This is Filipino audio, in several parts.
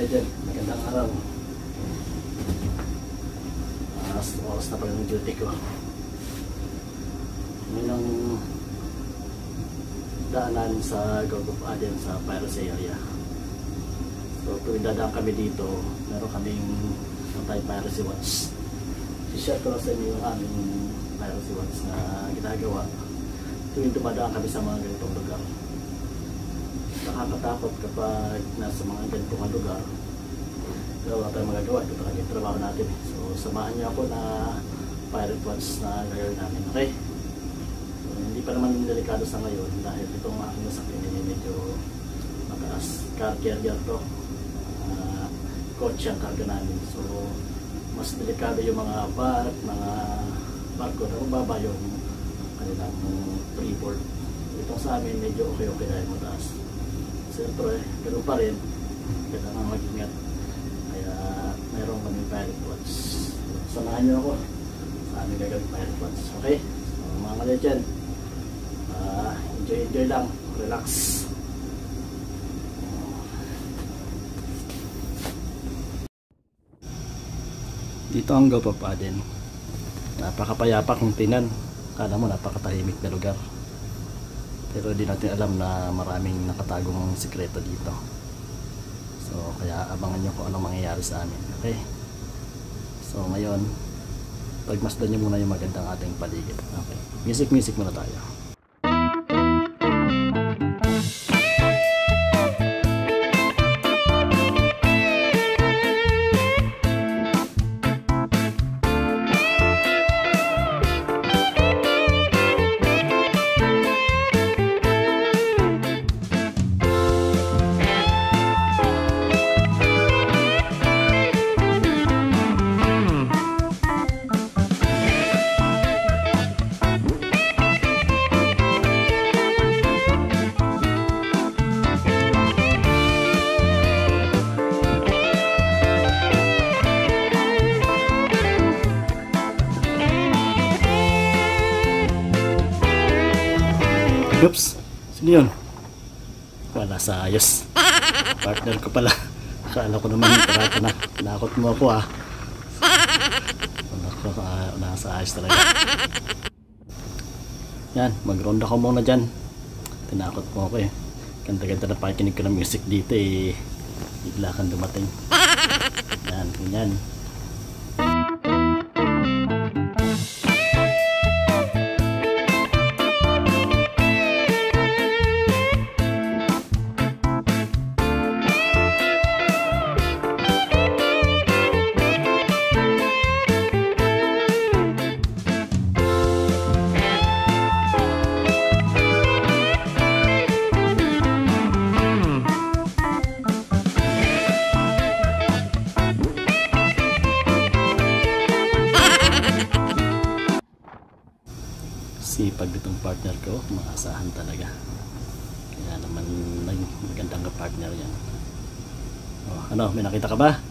legend, magandang araw. Oras na pala ng duty ko. Ngayon ang daanan sa Gulf of Aden sa piracy area. So tuwing dadaan kami dito, meron kaming anti-piracy watch. I-share ko lang sa inyo yung aming piracy watch na ginagawa tuwing dumadaan kami sa mga ganitong lugar. Nakakatakot kapag nasa mga ganitong lugar. Pero wala tayong magagawa, ito talaga yung trabaho natin. So samahan niyo ako na pirate watch na gagawin namin, okay? So, hindi pa naman delikado sa ngayon dahil itong aking nasakyan ay medyo mataas. Car carrier to, kotse ang karga namin. So mas delikado yung mga mga barko na mababa yung kanilang freeboard. Itong sa amin medyo okay dahil mataas. Siyempre, pero pa rin kailangan mag-ingat. Kaya mayroong kaming pirate watch. Samahan niyo ako sa aming gagawing pirate watch. Okay? So, mga legend, enjoy lang, relax. Dito ang Gulf of Aden. Napakapayapa kung tinan. Kala mo napakatahimik na lugar. Pero di natin alam na maraming nakatagong sikreto dito. So kaya abangan nyo kung anong mangyayari sa amin. Okay? So ngayon, pagmasdan nyo muna yung magandang ating paligid. Okay? Music muna tayo. Oops, sino yun? Wala sa ayos. Partner ko pala. Akala ko naman karata na. Tinakot mo ako nasa ayos talaga. Yan, magronda ko muna dyan. Tinakot mo ako Ganda-ganda na pakikinig ko ng music dito bigla kang dumating. Yan, ganyan. Sipag itong partner ko, maasahan talaga. Kaya naman magandang partner yan. Oh, ano, may nakita ka ba?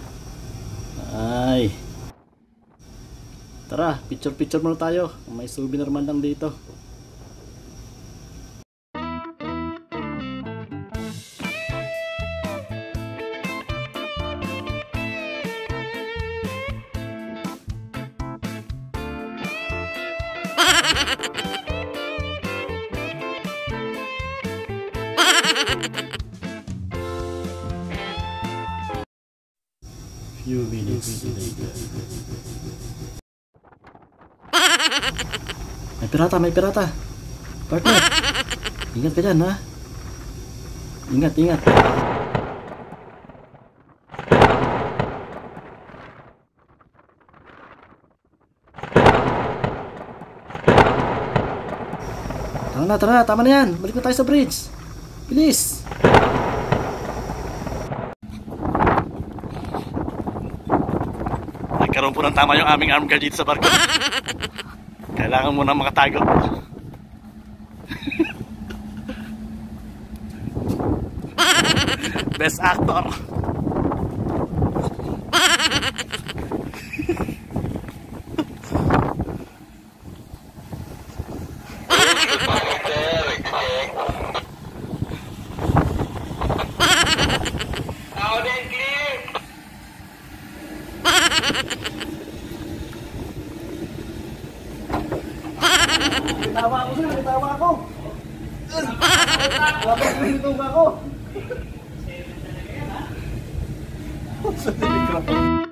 Ay, tara, picture muna tayo. May souvenir man lang dito. Few minutes later. May pirata. Partner, ingat ka dyan, ha? Ingat. Tama na yan. Balik na tayo sa bridge. Bilis. Nagkaroon po ng tama yung aming arm guard dito sa barko. Kailangan mo na makatago. Best actor. Aden, Bitawa ako sir, bitawa ako. Dapat bitawa ako. Sa telegram.